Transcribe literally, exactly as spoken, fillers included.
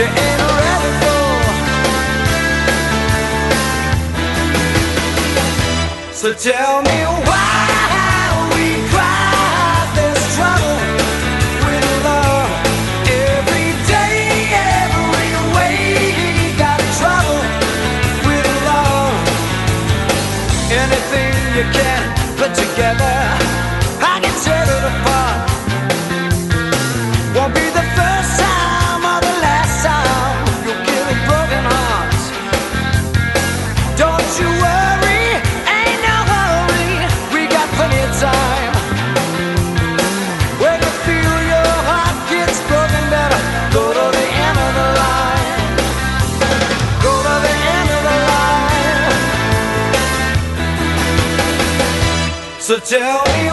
you ain't ready for. So tell me why we cry this trouble with love. Every day, every way, got trouble with love. Anything you can put together, I can tear it apart. Won't be the first time or the last time you'll get a broken heart. Don't you worry, ain't no hurry, we got plenty of time. When you feel your heart gets broken, better go to the end of the line. Go to the end of the line. So tell me